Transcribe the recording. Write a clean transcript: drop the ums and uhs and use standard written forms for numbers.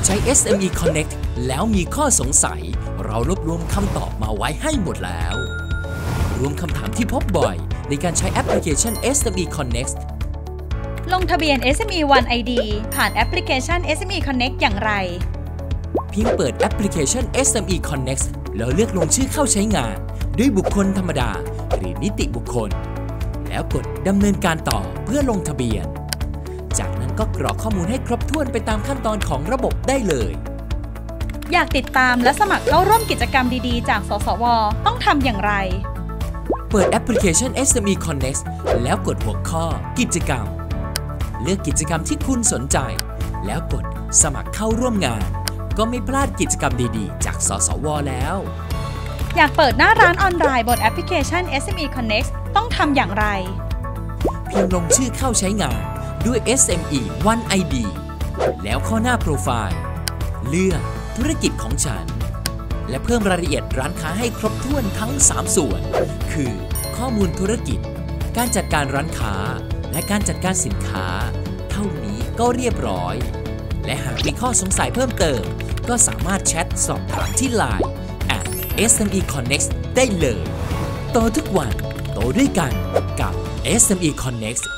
ใช้ SME Connect แล้วมีข้อสงสัยเรารวบรวมคำตอบมาไว้ให้หมดแล้วรวมคำถามที่พบบ่อยในการใช้แอปพลิเคชัน SME Connect ลงทะเบียน SME One ID ผ่านแอปพลิเคชัน SME Connect อย่างไรเพียงเปิดแอปพลิเคชัน SME Connect แล้วเลือกลงชื่อเข้าใช้งานด้วยบุคคลธรรมดาหรือนิติบุคคลแล้วกดดำเนินการต่อเพื่อลงทะเบียนจากนั้นก็กรอกข้อมูลให้ครบถ้วนไปตามขั้นตอนของระบบได้เลยอยากติดตามและสมัครเข้าร่วมกิจกรรมดีๆจากสสว.ต้องทำอย่างไรเปิดแอปพลิเคชัน SME Connect แล้วกดหัวข้อกิจกรรมเลือกกิจกรรมที่คุณสนใจแล้วกดสมัครเข้าร่วมงานก็ไม่พลาดกิจกรรมดีๆจากสสว.แล้วอยากเปิดหน้าร้านออนไลน์บนแอปพลิเคชัน SME Connect ต้องทำอย่างไรเพียงลงชื่อเข้าใช้งานด้วย SME One ID แล้วเข้าหน้าโปรไฟล์เลือกธุรกิจของฉันและเพิ่มรายละเอียดร้านค้าให้ครบถ้วนทั้ง3ส่วนคือข้อมูลธุรกิจการจัดการร้านค้าและการจัดการสินค้าเท่านี้ก็เรียบร้อยและหากมีข้อสงสัยเพิ่มเติมก็สามารถแชทสอบถามที่ LINE @SME Connect ได้เลยโตทุกวันโตด้วยกันกับ SME Connect